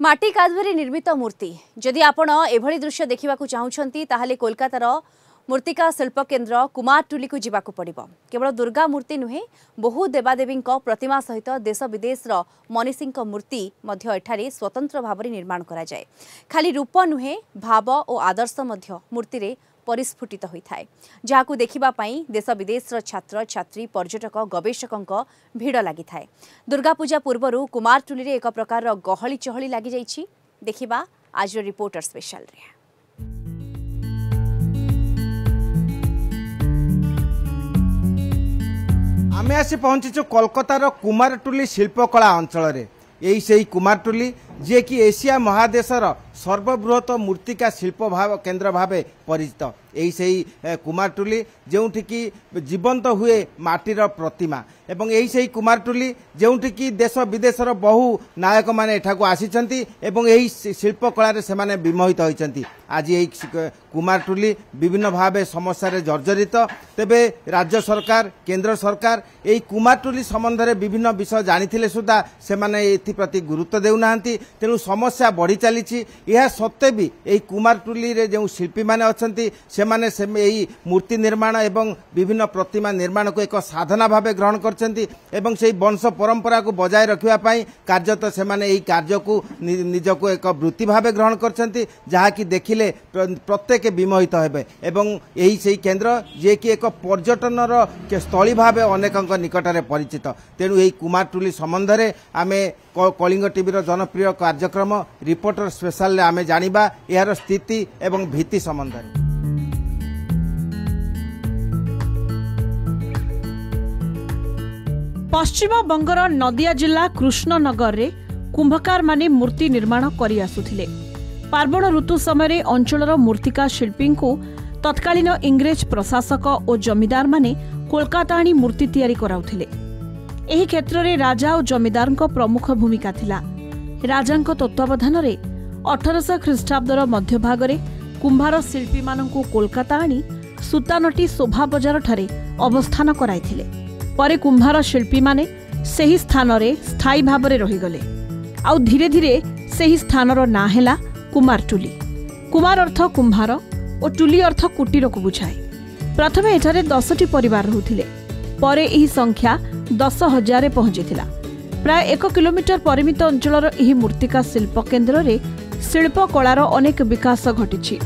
माटी कादुरे निर्मित मूर्ति जदि आपण एभली दृश्य देखा चाहूँगी ताहले कोलकातार मूर्तिका शिल्प केन्द्र कुमारटुली को जीवाक पड़िबो। केवल दुर्गा मूर्ति नुहे बहु देवादेवी प्रतिमा सहित देश विदेशर मनीषी मूर्ति मध्य एठारे स्वतंत्र भाव निर्माण करा जाए। खाली रूप नुहे भाव और आदर्श मध्य मूर्ति रे परिस्फुटित होता है, जहां देखिबा पई देश विदेशर छात्र छात्री पर्यटक गवेषकों भिड़ लगी थाए। दुर्गा पूजा पूर्व कुमारटुली रे एक प्रकार गहली चहली लगी जाइछि। देखिबा आज रिपोर्टर स्पेशल रे। आमे आसी पहुंचीचु कोलकातार कुमारटुली शिल्पकला अंचल। यही से कुमारटुली जे कि एशिया महादेशर सर्वबृहत मूर्तिका शिल्प भाव केन्द्र भाव परिचित। यही से कुमारटुली जोठी की जीवंत हुए माटीर प्रतिमा एवं यही से कुमारटुली जोठी की देश विदेशर बहु नायक माने एठाकू आसीचंती एवं यही शिल्पकला से माने विमोहित होइचंती। आज यही कुमारटुली विभिन्न भाव समस्या जर्जरित। तेबे राज्य सरकार केंद्र सरकार यही कुमारटुली संबंध में विभिन्न विषय जानी सुधा से माने एप्रति गुरुत्व देउना। तेणु समस्या बढ़ी चली। यह सत्वे भी यही कुमारटुली रे जो शिल्पी माने अछंती से माने यही मूर्ति निर्माण एवं विभिन्न प्रतिमा निर्माण को एक साधना भाव ग्रहण करछंती एवं से वंश परंपरा को बजाय रखिबा पई कार्यत से माने यही कार्य को निजको एक वृत्ति भाव ग्रहण करछंती, जहा कि देखिले प्रत्येक विमोहित हेबे। एवं यही से केन्द्र जे कि एक पर्यटनर स्थली भाव अनेकक निकट में परिचित। तेणु यही कुमारटुली संबंध में आमे कलिंग टीवी जनप्रिय कार्यक्रम रिपोर्टर स्पेशल आमे जानिबा यार स्थिति एवं भीति संबंध में। पश्चिम बंगर नदिया जिला कृष्णनगर रे कुंभकार माने मूर्ति निर्माण करि आसुथिले। पार्वण ऋतु समय अंचलर मूर्तिका शिल्पी को तत्कालीन इंग्रेज प्रशासक और जमीदार माने कोलकाता आनी मूर्ति तैयारी कराउथिले। एही क्षेत्र रे राजा और जमीदार प्रमुख भूमिका थिला। राजा तत्वावधान 1800 ख्रीष्टाब्दर मध्यभाग कुंभार शिल्पी मानकु कोलकाता आनी सुतानटी शोभा बजार ठारे अवस्थान कराइथिले। परे कुंभार शिल्पी माने सेही स्थान रे स्थायी भाव में रहीगले। आउ धीरे धीरे सेही स्थानर ना हैला कुमारटुली। कुमार अर्थ कुंभार और टुली अर्थ कुटीर को बुझाए। प्रथमे एठारे 10टी परिवार रहुथिले। परे एही संख्या 10,000 पहुंचीथिला। प्राय 1 किलोमीटर परिमित अंचलर एही मूर्तिका शिल्प केन्द्र रे शिल्प कलार अनेक विकास घटिछि।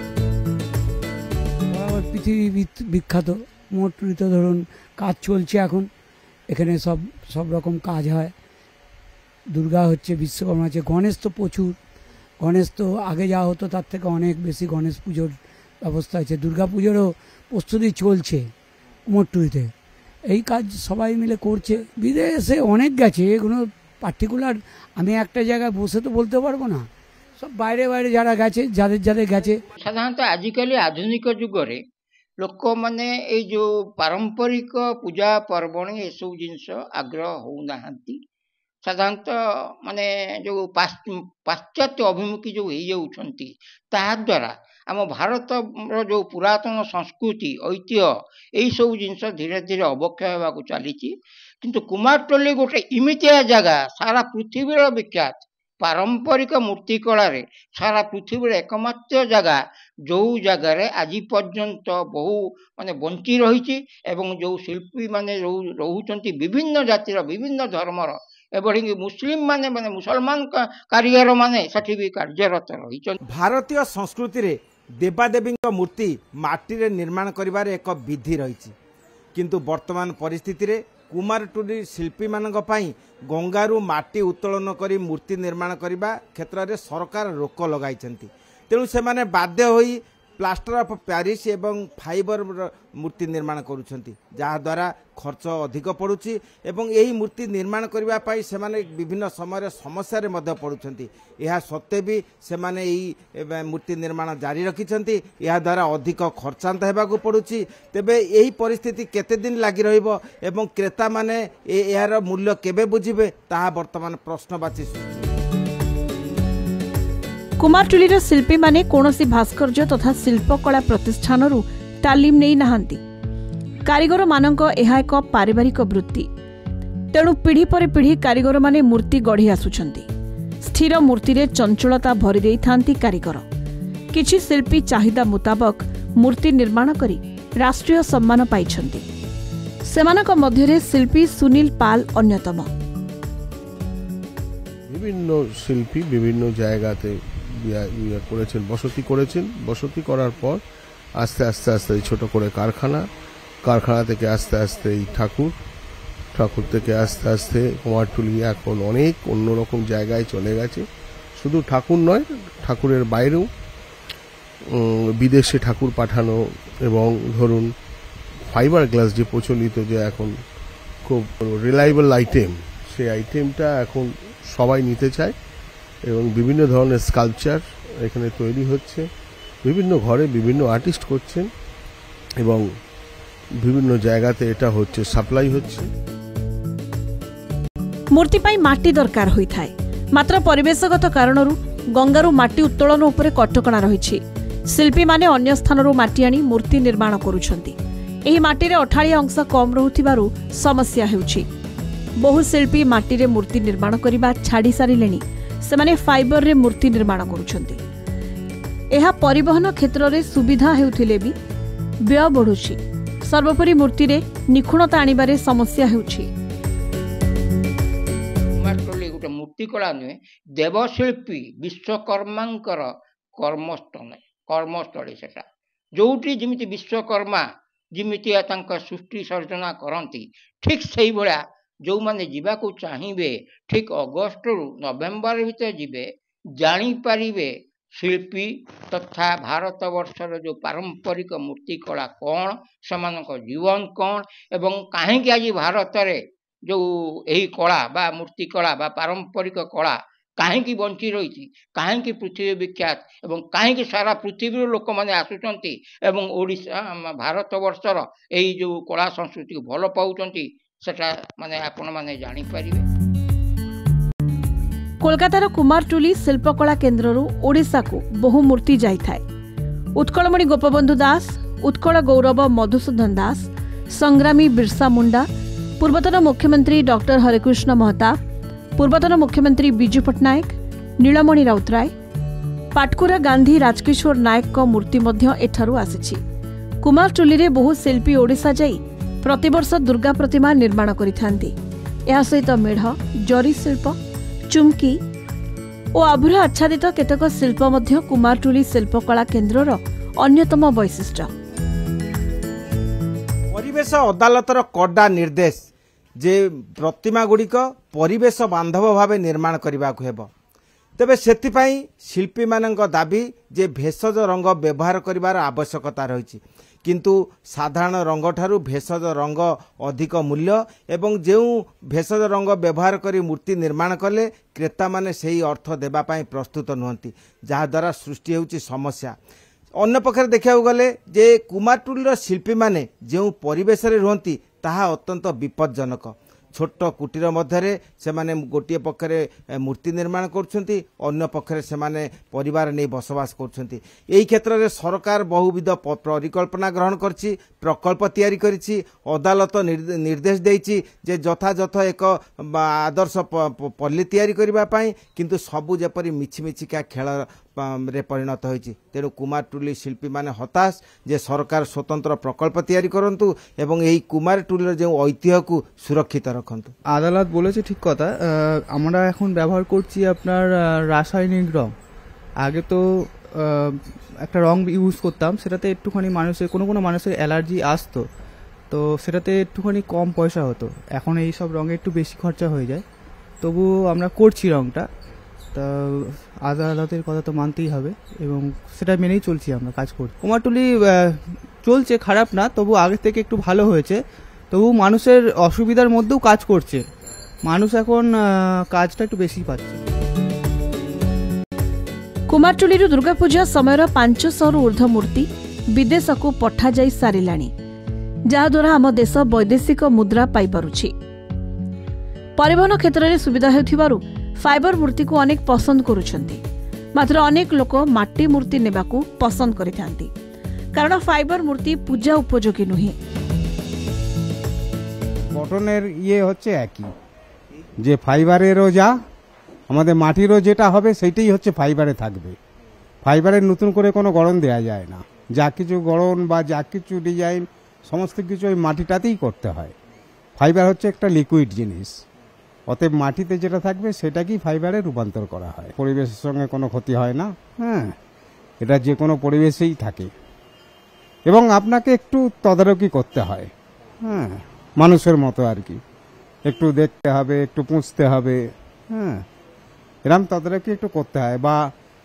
पृथ्वी विख्यात कुमारटुली तो धरुन काज चलছে এখন এখানে সব রকম কাজ হয়। দুর্গা হচ্ছে, বিশ্বকর্মা আছে, গণেশ তো প্রচুর। গণেশ তো আগে যা হতো তার থেকে অনেক বেশি গণেশ পুজোর ব্যবস্থা আছে। দুর্গা পুজোরও প্রস্তুতি চলছে কুমারটুলিতে। এই কাজ সবাই মিলে করছে। বিদেশে অনেক গেছে, এগুলো পার্টিকুলার আমি একটা জায়গায় বসে তো বলতে পারবো না। সব বাইরে বাইরে যারা গেছে, যাদের গেছে। সাধারণত আজকালি আধুনিক যুগরে लोक मैंने जो पारंपरिक पूजा पर्वण ये सब जिनस आग्रह होना। साधारणतः माने जो पाश्चात्य अभिमुखी जो द्वारा आम भारत जो पुरातन संस्कृति ऐतिह्य यही सब जिनस धीरे धीरे अवक्षय होगा चली। किंतु कुमारटुली गोटे इमितिया जगह सारा पृथ्वी विख्यात पारंपरिक मूर्तिकला सारा पृथ्वी एकमात्र जगह जो जगार आज पर्यंत बहु माने बंची रही एवं जो शिल्पी माने रोचंती विभिन्न जातिर विभिन्न धर्मर एवं मुस्लिम माने माने मुसलमान कारीगर माने सठी भी कार्यरत रही। भारतीय संस्कृति रे देवादेवी मूर्ति माटी रे निर्माण करिवार एक विधि रही, किंतु वर्तमान परिस्थिति रे कुमारटुली शिल्पी मानक पई गंगारू माटी उत्तोलन करी मूर्ति निर्माण करने क्षेत्र में सरकार रोक लगाई। तेणु से माने बाध्य होई प्लास्टर ऑफ पेरिस एवं फाइबर मूर्ति निर्माण करुछंती, जहा द्वारा खर्च अधिक पड़ुछि एवं यही मूर्ति निर्माण करबा पई से माने विभिन्न समय समस्या रे मध्य पड़ुछंती। यह सत्वे भी से माने यही मूर्ति निर्माण जारी रखिछंती। यह द्वारा अधिक खर्चांत हेबाकू पड़ुछि। तेबे यही परिस्थिति केते दिन लागि रहिबो एवं क्रेता माने यार मूल्य केबे बुझिबे ताहा वर्तमान प्रश्नवाची। कुमारटुलीर शिल्पी माने कोनोसी भास्कर्य तथा शिल्पकला प्रतिष्ठान तालीम नहीं नाहांती। कारीगर मानक यह एक पारिवारिक वृत्ति। तेणु पीढ़ी पर पीढ़ी कारीगर माने मूर्ति गढ़ी आसुछंती। स्थिर मूर्ति रे चंचलता भरी देई थांती कारीगर। किछि शिल्पी चाहिदा मुताबक मूर्ति निर्माण करी राष्ट्रीय सम्मान पाइछन्ति। सेमानक मध्यरे शिल्पी सुनील पाल अन्यतम। विभिन्न शिल्पी विभिन्न जायगाते बसती करेছেন। बसती करार पर आस्ते आस्ते आस्ते छोटो करे कारखाना থেকে आस्ते आस्ते ঠাকুর থেকে আস্তে আস্তে কুমারটুলি এখন অনেক অন্যরকম জায়গায় চলে গেছে। শুধু ঠাকুর নয়, ঠাকুরের বাইরেও বিদেশে ঠাকুর পাঠানো এবং ধরুন ফাইবার গ্লাস যে প্রচলিত যে এখন খুব রিলায়েবল আইটেম, সেই আইটেমটা এখন সবাই নিতে চায় এবং বিভিন্ন ধরনের স্কাল্পচার এখানে তৈরি হচ্ছে। বিভিন্ন ঘরে বিভিন্ন আর্টিস্ট করছেন এবং বিভিন্ন জায়গাতে এটা হচ্ছে, সাপ্লাই হচ্ছে। मूर्ति पाई माटी दरकार होई थाए, मात्र परिवेशगत कारणरू गंगारू माटी उत्तोलन उपरे कटकणा रहिछि। शिल्पी माने अन्य स्थानरू माटी आनी मूर्ति निर्माण करूछन्ति। एही माटी रे अठाळिया अंश कम रहुथिबारू समस्या हेउछि। बहु शिल्पी माटी रे मूर्ति निर्माण करिबा छाडी सारिलेनी, सेमाने फाइबर रे मूर्ति निर्माण करूछन्ति। एहा परिवहन क्षेत्र रे सुविधा हेउथिले भी व्यय बढ़ुछि। सर्वोपरि मूर्ति रे निखुणता आनिबारे समस्या हेउछि। गोटे मूर्तिकला नुहे, देवशिल्पी विश्वकर्मांकर कर्मस्थली सेटा, जोटी जिमिति विश्वकर्मा जिमिति सृष्टि सर्जना करती, ठीक से भाया जो मैंने जीवाकू चाहिए ठीक अगस्ट रु नवेम्बर भीतर जीवे, जानीपारे शिल्पी तथा भारत वर्षर जो पारंपरिक मूर्तिकला कौन, सेमानक जीवन कौन एवं कहीं आज भारत रे जो यही कला बा मूर्तिकला बा पारंपरिक कला कहीं बंची रही, कहीं पृथ्वी विख्यात एवं कहीं सारा पृथ्वी लोक मैंने आसुचंती एवं ओडिशा भारत वर्षर यही जो कला संस्कृति को भल पाउचंती, सेटा माने आपण माने जानि परिबे। कोलकातार कुमारटुली शिल्पकला केन्द्ररू ओडिशा को बहु मूर्ति जाई थाए। उत्कलमणि गोपबंधु दास, उत्कल गौरव मधुसूदन दास, संग्रामी बिरसा मुंडा, पूर्वतन मुख्यमंत्री डॉक्टर हरिकृष्ण महताब, पूर्वतन मुख्यमंत्री बिजू पट्टनायक, नीलमणि राउतराय, पाटकुरा गांधी राजकिशोर नायक को मूर्ति मध्य एठारू आसिछि। कुमारटुली रे बहु शिल्पी ओडिशा जाई प्रतिवर्ष दुर्गा प्रतिमा निर्माण करिथांती। एहा सहित मेढ, जरी शिल्प, चुमकी और आभूर आच्छादित केतक शिल्प मध्य कुमारटुली शिल्पकला केन्द्रर अन्यतम वैशिष्ट्य। परिवेश अदालतर कड़ा निर्देश जे प्रतिमा गुड़िक परिवेश बांधव भाव निर्माण करने को हेब। तेबे सेतिपाई शिल्पी मानक दाबी जे भेषज रंग व्यवहार करिवार आवश्यकता रही, किंतु साधारण रंग ठारू भेषज रंग अधिक मूल्य एवं जो भेषज रंग व्यवहार करी मूर्ति निर्माण कले क्रेता माने सही अर्थ देबा पाई प्रस्तुत नुहंती, जहा द्वारा सृष्टि होउची समस्या। अन्य पक्षरे देखा गले जे कुमारटुलीर शिल्पी माने जो परिवेश रे रुहंती ताहा अत्यंत विपज्जनक। छोट कुटीर मध्य से माने गोटे पक्षरे मूर्ति निर्माण करछंती, अन्य पक्षरे से माने परिवार नहीं बसवास करछंती। एही क्षेत्र में सरकार बहुविध परिकल्पना ग्रहण करछि, प्रकल्प तैयारी करिछि, अदालत निर्देश देइछि जे यथायथ एक आदर्श पल्ली तैयारी करिबा पई, किंतु सबु जेपरि मिछिमिछिका खेल रे परिणत होइछि। तेणु कुमारटुली शिल्पी माने हताश जे सरकार स्वतंत्र प्रकल्प तैयारी करंतु एवं एही कुमारटुलीर जो ऐतिह्य को सुरक्षित रखंतु। আদালত বলেছে ঠিক কথা। আমরা এখন ব্যবহার করছি আপনার রাসায়নিক রং। আগে তো একটা রং ইউজ করতাম, সেটাতে একটুখানি মানুষের কোনো মানুষের অ্যালার্জি আসতো, তো সেটাতে একটুখানি কম পয়সা হতো। এখন এই সব রঙে একটু বেশি খরচা হয়ে যায়, তবু আমরা করছি রংটা। তা আদালতের কথা তো মানতেই হবে এবং সেটা মেনেই চলছি, আমরা কাজ করছি। কুমারটুলি চলছে, খারাপ না, তবু আগে থেকে একটু ভালো হয়েছে। তবু মানুষের অসুবিধার মধ্যেও কাজ করছে, মানুষ এখন কাজটা একটু বেশি পাচ্ছে। कुमारटुली दुर्गा पूजा समय 500 ऊर्ध्व मूर्ति विदेश को पठा जाई सारिलाणी, जहाद्वारा आम देश वैदेशिक मुद्रा पाई पारुछि। परिवहन क्षेत्र में सुविधा हेउथिबारु फाइबर मूर्ति को अनेक पसंद करुछंती, मात्र अनेक लोक माटी मूर्ति नेबाकू पसंद करिथांती, कारण फाइबर मूर्ति पूजा उपयोगी नुहे। कटनेर ये होच्छे एकई जे फाइबारेरो जा আমাদের মাটিরও যেটা হবে সেইটাই হচ্ছে ফাইবারে থাকবে। ফাইবারের নতুন করে কোনো গড়ন দেওয়া যায় না, যা কিছু গড়ন বা যা কিছু ডিজাইন সমস্ত কিছু ওই মাটিটাতেই করতে হয়। ফাইবার হচ্ছে একটা লিকুইড জিনিস, অতএব মাটিতে যেটা থাকবে সেটাকেই ফাইবারে রূপান্তর করা হয়। পরিবেশের সঙ্গে কোনো ক্ষতি হয় না, হ্যাঁ, এটা যে কোনো পরিবেশেই থাকে এবং আপনাকে একটু তদারকি করতে হয়, হ্যাঁ, মানুষের মতো আর কি, একটু দেখতে হবে, একটু পুঁছতে হবে, হ্যাঁ, এরকম তদারকি একটু করতে হয়, বা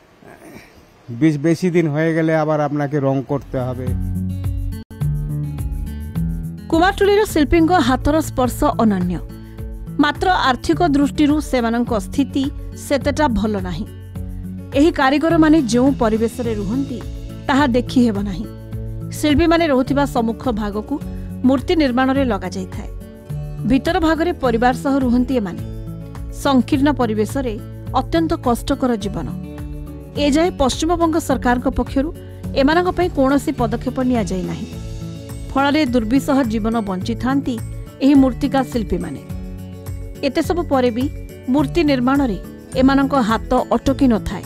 বেশি দিন হয়ে গেলে আবার আপনাকে রং করতে হবে। কুমারটুলির শিল্পীଙ୍କ ହାତର ସ୍ପର୍ଶ ଅନନ୍ୟ, ମାତ୍ର ଆର୍ଥିକ ଦୃଷ୍ଟିରୁ ସେମାନଙ୍କ ସ୍ଥିତି ସେତେଟା ଭଲ ନାହିଁ। ଏହି କାରିଗରମାନେ ଯେଉଁ ପରିବେଶରେ ରୁହନ୍ତି ତାହା ଦେଖିହେବ ନାହିଁ। ଶିଳ୍ପୀମାନେ ରହୁଥିବା ସମ୍ମୁଖ ଭାଗକୁ ମୂର୍ତ୍ତି ନିର୍ମାଣରେ ଲଗାଯାଇଥାଏ। ଭିତର ଭାଗରେ ପରିବାର ସହ ରୁହନ୍ତି ଏମାନେ। ସଂକୀର୍ଣ୍ଣ ପରିବେଶରେ ଅତ୍ୟନ୍ତ କଷ୍ଟକର ଜୀବନ। ଏଯାଏ ପଶ୍ଚିମବଙ୍ଗ ସରକାରଙ୍କ ପକ୍ଷରୁ ଏମାନଙ୍କ ପାଇଁ କୌଣସି ପଦକ୍ଷେପ ନିଆଯାଇ ନାହିଁ। ଫଳରେ ଦୁର୍ବିସହ ଜୀବନ ବଞ୍ଚିଥାନ୍ତି ଏହି ମୂର୍ତ୍ତିକା ଶିଳ୍ପୀମାନେ। ଏତେ ସବୁ ପରେ ବି ମୂର୍ତ୍ତି ନିର୍ମାଣରେ ଏମାନଙ୍କ ହାତ ଅଟକି ନଥାଏ।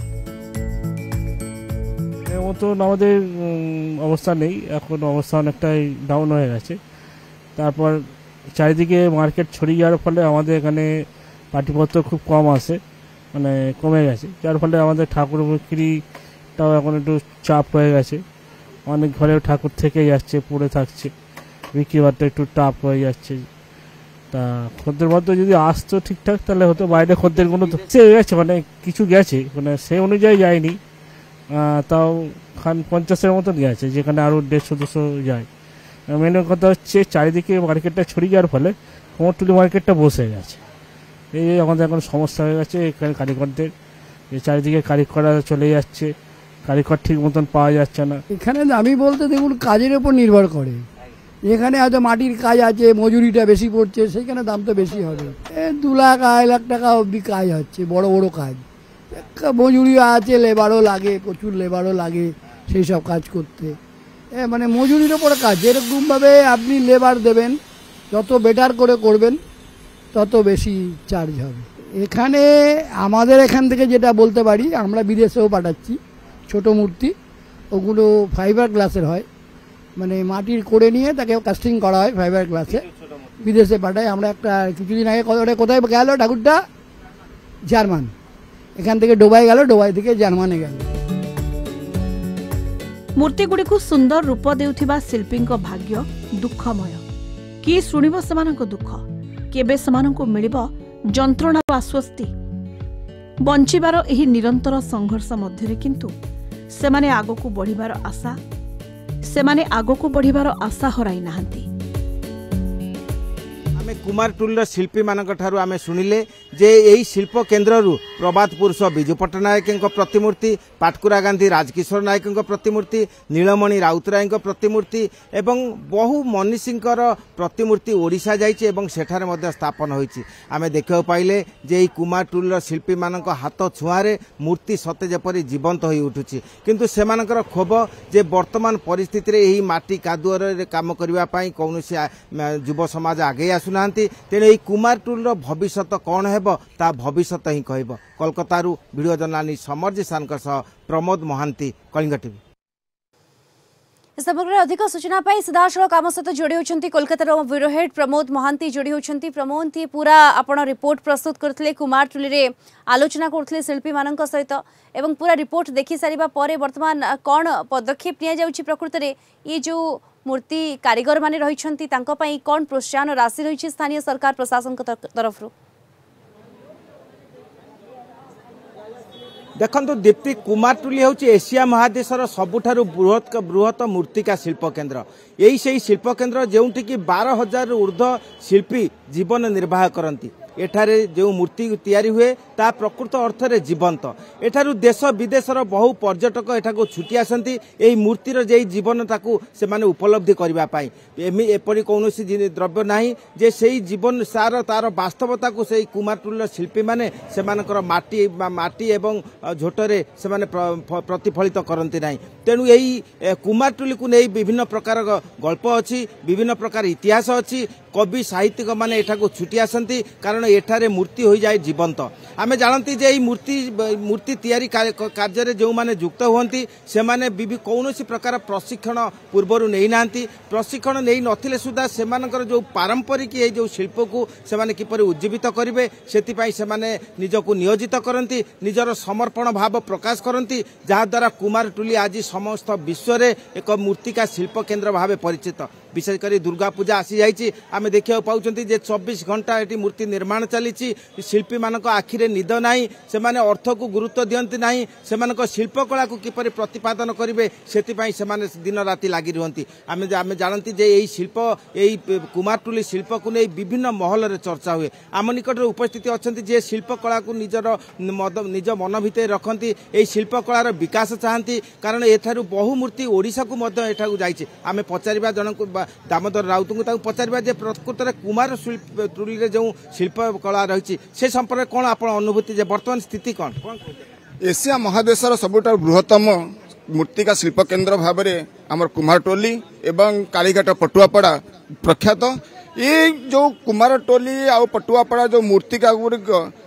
মতন আমাদের অবস্থা নেই, এখন অবস্থা অনেকটাই ডাউন হয়ে গেছে। তারপর চারিদিকে মার্কেট ছড়িয়ে যাওয়ার ফলে আমাদের এখানে পাটিপত্র খুব কম আসে, মানে কমে গেছে, যার ফলে আমাদের ঠাকুর বিক্রিটাও এখন একটু চাপ হয়ে গেছে। অনেক ঘরে ঠাকুর থেকে যাচ্ছে, পড়ে থাকছে, বিক্রি বাট্টা একটু টাপ হয়ে যাচ্ছে। তা খদ্দের মধ্যে যদি আসতো ঠিকঠাক তাহলে হতো, বাইরে খদ্দের কোনো গেছে, মানে কিছু গেছে, মানে সেই অনুযায়ী যায়নি, তাও 50-এর মতন গেছে, যেখানে আরও 150-200 যায়। মেন কথা হচ্ছে চারিদিকে মার্কেটটা ছড়িয়ে যাওয়ার ফলে কুমারটুলি মার্কেটটা বসে গেছে। এই আমাদের এখন সমস্যা হয়ে গেছে এখানে কারিগরদের, চারিদিকে কারিগররা চলে যাচ্ছে, কারিগর ঠিক মতন পাওয়া যাচ্ছে না। এখানে আমি বলতে দেখুন কাজের উপর নির্ভর করে, এখানে হয়তো মাটির কাজ আছে, মজুরিটা বেশি পড়ছে, সেইখানে দাম তো বেশি হবে। 2 লাখ 2.5 লাখ টাকা অবধি কাজ হচ্ছে, বড় বড় কাজ। মজুরি আছে, লেবারও লাগে, প্রচুর লেবারও লাগে সেই সব কাজ করতে। মানে মজুরির ওপরে কাজ, যেরকমভাবে আপনি লেবার দেবেন, যত বেটার করে করবেন তত বেশি চার্জ হবে। এখানে আমাদের এখান থেকে যেটা বলতে পারি, আমরা বিদেশেও পাঠাচ্ছি ছোট মূর্তি, ওগুলো ফাইবার গ্লাসের হয়, মানে মাটির করে নিয়ে তাকে কাস্টিং করা হয় ফাইবার গ্লাসে, বিদেশে পাঠাই। আমরা একটা কিছুদিন আগে কোথায় গেল ঠাকুরটা, জার্মান, এখান থেকে ডোবাই গেল, ডোবাই থেকে জার্মানে গেল। ମୂର୍ତ୍ତିଗୁଡ଼ିକୁ ସୁନ୍ଦର ରୂପ ଦେଉଥିବା ଶିଳ୍ପୀଙ୍କ ଭାଗ୍ୟ ଦୁଃଖମୟ। କିଏ ଶୁଣିବ ସେମାନଙ୍କ ଦୁଃଖ? କେବେ ସେମାନଙ୍କୁ ମିଳିବ ଯନ୍ତ୍ରଣାର ଆଶ୍ୱସ୍ତି? ବଞ୍ଚିବାର ଏହି ନିରନ୍ତର ସଂଘର୍ଷ ମଧ୍ୟରେ କିନ୍ତୁ ସେମାନେ ଆଗକୁ ବଢ଼ିବାର ଆଶା ହରାଇ ନାହାନ୍ତି। आमे कुमारटुली शिल्पी मान आमे शुणिले जे यही शिल्प केन्द्र प्रभात पुरुष विजु पट्टनायक प्रतिमूर्ति, पाटकुरा गांधी राजकिशोर नायक प्रतिमूर्ति, नीलमणि राउतराय प्रतिमूर्ति एवं बहु मनीषी प्रतिमूर्ति ओडिशा जाइछि एवं सेठारे मध्य स्थापन होइछि। आमे देखिबा पाइले जे कुमारटुली शिल्पी मान हाथ छुआरे मूर्ति सते जेपरि जीवंत होई उठुछि, किंतु सेमानकर क्षोभ जे वर्तमान परिस्थिति रे एही माटी कादुअर काम करबा पई कौनसी युव समाज आगे आसुनांती। तेणु एही कुमारटुली भविष्यत कौन हेबो ता भविष्यत ही कहब। कोलकाता वीडियो जर्नालिस्ट समर जिसान प्रमोद महांती, कलिंग टीवी। समग्र अधिक सूचना सीधासलख आम सहित जोड़ी होती कोलकाता ब्यूरो हेड प्रमोद महांती जोड़ी होती। प्रमोद पूरा आपण रिपोर्ट प्रस्तुत करते, कुमारटुली रे आलोचना करते शिल्पी मान सहित एवं पूरा रिपोर्ट देखि सारिबा परे वर्तमान कौन पदक्षेप निया जाउछि? प्रकृत रे ये जो मूर्ति कारीगर माने रहिछंती तांको पई कौन प्रोत्साहन राशि रही स्थानीय सरकार प्रशासन तरफ? देखो दीप्ति, कुमारटुली हूँ एशिया महादेशर सबुठारु बृहत मूर्तिका शिल्प केन्द्र। यही से शिल्प केन्द्र जोटि कि 12,000 ऊर्ध्व शिल्पी जीवन निर्वाह करती। एठारे जो मूर्ति तैयारी हुए ता प्रकृत अर्थ रे जीवंत। एठारु देश विदेशर बहु पर्यटक एठाकु छुटी आसंती एही मूर्तिर जे जीवन ताकू से माने उपलब्धि करबा पाई। एपरि कौनसी द्रव्य नाही जे सेही जीवन सार तार वास्तवता को सेही कुमारटुली शिल्पी माने सेमानकर माटी एवं झोटरे से माने प्रतिफलित करंती नाही। तेणु एही कुमारटुली को नै विभिन्न प्रकार गल्प अछि, विभिन्न प्रकार इतिहास अछि। कवि साहित्यिक माने एठाकु छुटी आसंती कारण कारण एठारे मूर्ति हो जाए जीवंत। आमे जानती जे मूर्ति तैयारी कार्य जो माने युक्त हुंती से माने कौनसी प्रकार प्रशिक्षण पूर्वर नहीं नांती, प्रशिक्षण नहीं नथिले सुधा सेमानकर जो पारंपरिक ये जो शिल्प को से माने किपरि उज्जीवित करिवे सेति पई से माने निजको नियोजित करंती, निजर समर्पण भाव प्रकाश करंती, जहा द्वारा कुमारटुली आज समस्त विश्व रे एक मूर्तिका शिल्प केन्द्र भाव परिचित। विशेषकर दुर्गा पूजा आसी जाइए आम देखा पाँच 24 घंटा ये मूर्ति निर्माण चली शिल्पी मान आखिरे निद ना से अर्थ को गुरुत्व दियंती ना से शिल्पकला को किपर प्रतिपादन करेंगे से दिन राति लगी रुहति। आम जानती जे यही शिल्प यही कुमारटुली शिल्प को नहीं विभिन्न महल चर्चा हुए। आम निकट उपस्थित अच्छा जे शिल्पकला को निज मन भितर रखती यही शिल्पकलार विकास चाहती कारण एठारू बहु मूर्ति ओडिशा को जाइए। आम पचारिबा जन को दामोदर राउत को पचारिबा जे प्रकृत में कुमारटुली जो शिल्पकला रही से संपर्क कौन आप अनुभूति जे वर्तमान स्थिति कौन? एशिया महादेशर सबुठार बृहत्तम मूर्तिका शिल्प केन्द्र भाव में आमर कुमारटोली एवं कालीघाट पटुआपड़ा प्रख्यात। ये जो कुमारटोली आ पटुआपड़ा जो मूर्तिका गुड़िक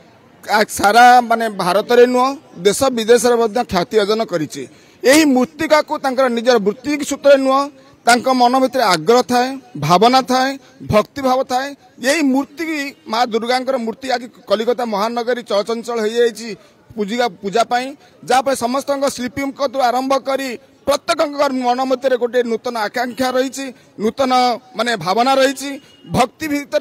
सारा माने भारत रे नुह देश विदेश ख्याति अर्जन करिछि। यही मूर्तिका को निजर वृत्ति सूत्र नुह तांका मन भितर आग्रह थाए, भावना थाए, भक्ति भाव थाए। यही मूर्ति माँ दुर्गा मूर्ति आज कलिकता महानगरी चलचंचल हो जाइए पूजा जहाँ समस्त शिल्पी आरंभ करी प्रत्येक मन मध्य गोटे नूतन आकांक्षा रही, नूतन माने भावना रही। भक्ति भितर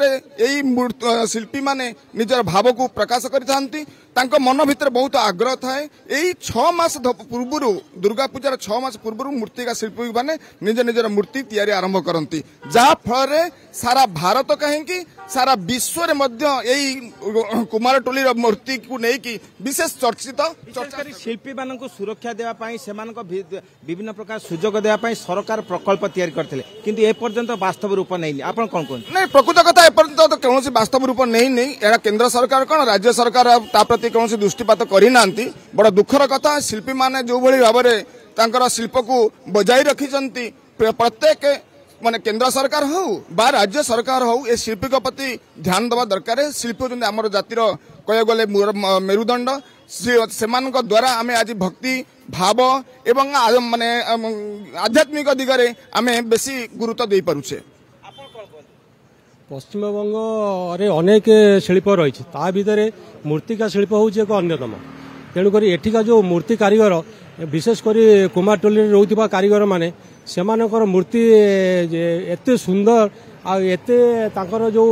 यही शिल्पी माने निजर भाव को प्रकाश करिथांती, तांको मन भितर बहुत आग्रह थाए। यही 6 मास पूर्व दुर्गा पूजार 6 मास पूर्व मूर्तिका शिल्पी माने निज निजर मूर्ति तैयारी आरंभ करती, जहाँ फल सारा भारत कहीं सारा विश्व रे मध्य यही कुमारटोली मूर्ति को लेकिन विशेष चर्चित। शिल्पी मान को सुरक्षा देवाई से विभिन्न प्रकार सुजोग देवाई सरकार प्रकल्प तैयारी करते किंतु ए पर्यंत वास्तव रूप नहीं। आप कौन कहते? नहीं, प्रकृत कथा एपर्यंत तो कौन वास्तव रूप नहीं एरा केंद्र सरकार कौन राज्य सरकार ता प्रति कौन दृष्टिपात करना। बड़ दुखर कथा शिल्पी माने जो भली भाव में शिल्प को बजाई रखिंट प्रत्येक माने केंद्र सरकार हो बा राज्य सरकार हो ए शिल्पी प्रति ध्यान देवा दरकार। शिल्पी होती आम जातिर कह गले मेरुदंड से द्वारा आम आज भक्ति भाव एवं माने आध्यात्मिक दिगरे आम बेसी गुरुत्व दे पारुछे। पश्चिमबंग रे अनेक शिल्प रही ता भितर मूर्तिका शिल्प हूँ एक अन्यतम। तेणुक एठिका जो मूर्ति कारीगर विशेषकर कुमारटोली रोकवा कारीगर माने सेमानकर मूर्ति एते सुंदर आते जो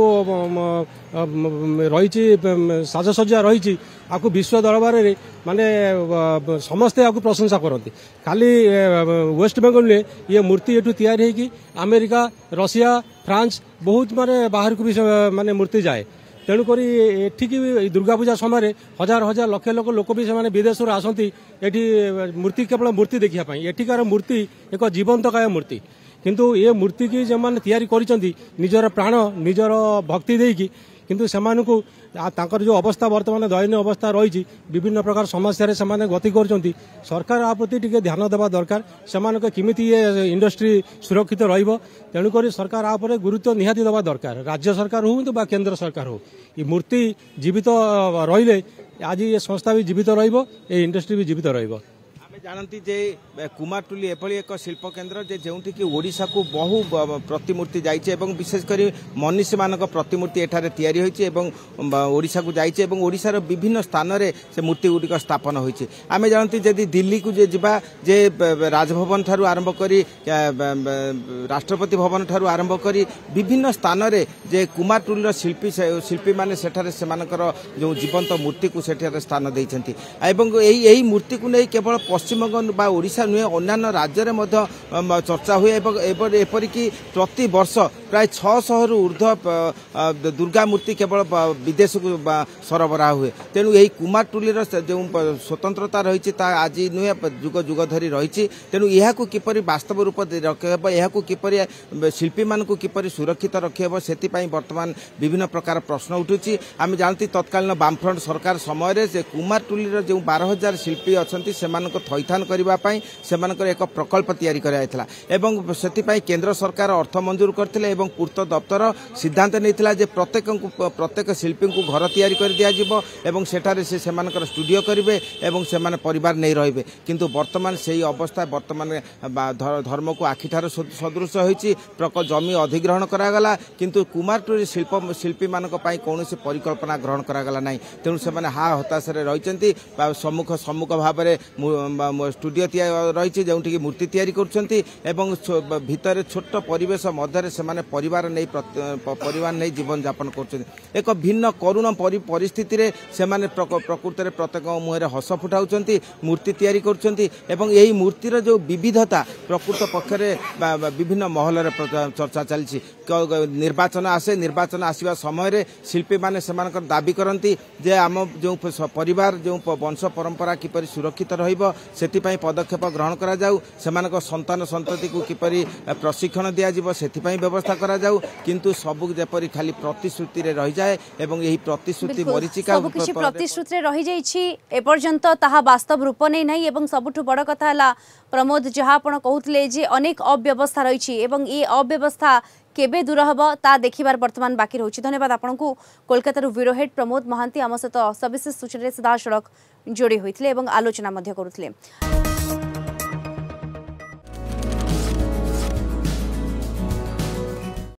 रही साजसज्जा रही आपको विश्व दरबार रे माने समस्ते आपको प्रशंसा करती। खाली वेस्ट बेंगल में ये मूर्ति एठू तैयारी होगी अमेरिका रशिया फ्रांस बहुत माने बाहर को भी माने मूर्ति जाए। तेणुक एठिकी दुर्गा पूजा समय हजार हजार लक्ष लक्ष लोक भी से विदेश आसती एठी मूर्ति केवल मूर्ति देखा एठिकार मूर्ति एक जीवंतकाय मूर्ति किंतु ये मूर्ति की जो मैंने तैयारी करिसेंती निजर प्राण निजर भक्ति देकी किंतु सेमानकु तांकर जो अवस्था वर्तमान दयनीय अवस्था रही विभिन्न प्रकार समस्या से गति कर सरकार आ प्रति टिके ध्यान देवा दरकार सेमानक किमिति ये इंडस्ट्री सुरक्षित रहिबो। तेणुक सरकार आ पर गुरुत्व निहाती देवा दरकार राज्य सरकार हो बा केंद्र सरकार हो ये मूर्ति जीवित रहिले आज ये संस्था भी जीवित रहिबो ए इंडस्ट्री भी जीवित रहिबो। जानती जे कुमारटुली एभली एक शिल्प केन्द्र जे जोंठी कि ओडिशा को बहु प्रतिमूर्ति जाइए विशेषकर मनीषी मान प्रतिमूर्ति एठारे तैयारी होइछि एवं ओडिशा को जाइए ओडिशार विभिन्न स्थान रे से मूर्ति गुड़िक स्थापन होइछि। आमे जानती जदि दिल्ली को जे जिबा जे राजभवन ठारू आरंभ करी राष्ट्रपति भवन ठारू आरंभ करी विभिन्न स्थान रे जे कुमारटुलीर शिल्पी माने सेठारे सेमानकर जो जीवंत मूर्ति को सेठारे स्थान दैछन्ति एवं एही मूर्ति को नै केवल पश्चिमबंग बा ओडिशा नुहे अन्य राज्य में चर्चा हुए एपरिक प्रति वर्ष प्राय 600 रु ऊर्ध्व दुर्गा मूर्ति केवल विदेश को सरबराह हुए। तेणु यही कुमारटुलीर जो स्वतंत्रता रही आज नुहे जुग जुग धरी रही। तेणु यह किपर वास्तव रूप रखब यह किपर शिल्पी मान किपर सुरक्षित रखब से बर्तमान विभिन्न प्रकार प्रश्न उठुची। आम जानती तत्कालीन बामफ्रंट सरकार समय कुमारटुलीर जो 12,000 शिल्पी अच्छा से ଥଇଥାନ କରିବା ପାଇଁ ସେମାନଙ୍କର ଏକ ପ୍ରକଳ୍ପ ତିଆରି କରାଯାଇଥିଲା ଏବଂ ସେଥିପାଇଁ କେନ୍ଦ୍ର ସରକାର ଅର୍ଥ ମଞ୍ଜୁର କରିଥିଲେ ଏବଂ ପୂର୍ତ୍ତ ଦପ୍ତର ସିଦ୍ଧାନ୍ତ ନେଇଥିଲା ଯେ ପ୍ରତ୍ୟେକ ଶିଳ୍ପୀଙ୍କୁ ଘର ତିଆରି କରି ଦିଆଯିବ ଏବଂ ସେଠାରେ ସେମାନଙ୍କର ଷ୍ଟୁଡିଓ କରିବେ ଏବଂ ସେମାନେ ପରିବାର ନେଇ ରହିବେ କିନ୍ତୁ ବର୍ତ୍ତମାନ ସେହି ଅବସ୍ଥା ବର୍ତ୍ତମାନ ଧର୍ମକୁ ଆଖିଠାରୁ ସଦୃଶ ହୋଇଛି ଜମି ଅଧିଗ୍ରହଣ କରାଗଲା କିନ୍ତୁ କୁମାରଟୁଲି ଶିଳ୍ପୀମାନଙ୍କ ପାଇଁ କୌଣସି ପରିକଳ୍ପନା ଗ୍ରହଣ କରାଗଲା ନାହିଁ ତେଣୁ ସେମାନେ ହତାଶରେ ରହିଛନ୍ତି ସମ୍ମୁଖ ଭାବରେ ଷ୍ଟୁଡିଓ ରହିଛି ଯେଉଁଠିକି ମୂର୍ତ୍ତି ତିଆରି କରୁଛନ୍ତି ଏବଂ ଭିତରେ ଛୋଟ ପରିବେଶ ମଧ୍ୟରେ ସେମାନେ ପରିବାର ନେଇ ଜୀବନଯାପନ କରୁଛନ୍ତି ଏକ ଭିନ୍ନ କରୁଣ ପରିସ୍ଥିତିରେ ସେମାନେ ପ୍ରକୃତରେ ପ୍ରତ୍ୟେକ ମୁହଁରେ ହସ ଫୁଟାଉଛନ୍ତି ମୂର୍ତ୍ତି ତିଆରି କରୁଛନ୍ତି ଏବଂ ଏହି ମୂର୍ତ୍ତିର ଯେଉଁ ବିବିଧତା ପ୍ରକୃତ ପକ୍ଷରେ ବିଭିନ୍ନ ମହଲରେ ଚର୍ଚ୍ଚା ଚାଲିଛି ନିର୍ବାଚନ ଆସେ ନିର୍ବାଚନ ଆସିବା ସମୟରେ ଶିଳ୍ପୀମାନେ ସେମାନଙ୍କର ଦାବି କରନ୍ତି ଯେ ଆମ ଯେଉଁ ପରିବାର ଯେଉଁ ବଂଶ ପରମ୍ପରା କିପରି ସୁରକ୍ଷିତ ରହିବ ସେଥିପାଇଁ ପଦକ୍ଷେପ ଗ୍ରହଣ କରାଯାଉ ସେମାନଙ୍କ ସନ୍ତାନ ସନ୍ତତିକୁ କିପରି ପ୍ରଶିକ୍ଷଣ ଦିଆଯିବ ସେଥିପାଇଁ ବ୍ୟବସ୍ଥା କରାଯାଉ କିନ୍ତୁ ସବୁ ଯେପରି ଖାଲି ପ୍ରତିଶ୍ରୁତିରେ ରହିଯାଏ ଏବଂ ଏହି ପ୍ରତିଶ୍ରୁତି ମରିଚିକା ସବୁକିଛି ପ୍ରତିଶ୍ରୁତିରେ ରହିଯାଇଛି ଏପର୍ଯ୍ୟନ୍ତ ତାହା ବାସ୍ତବ ରୂପ ନେଇ ନାହିଁ ଏବଂ ସବୁଠୁ ବଡ଼ କଥା ହେଲା ପ୍ରମୋଦ ଯାହା ଆପଣ କହୁଥିଲେ ଯେ ଅନେକ ଅବ୍ୟବସ୍ଥା ରହିଛି ଏବଂ ଏ ଅବ୍ୟବସ୍ଥା केबे दूर हम ता देखिबार वर्तमान बाकी रही। धन्यवाद आपको कोलकाता ब्यूरो हेड प्रमोद महांती आम सहित सविशेष सूचना सीधा सड़क जोड़ी होते आलोचना करुले।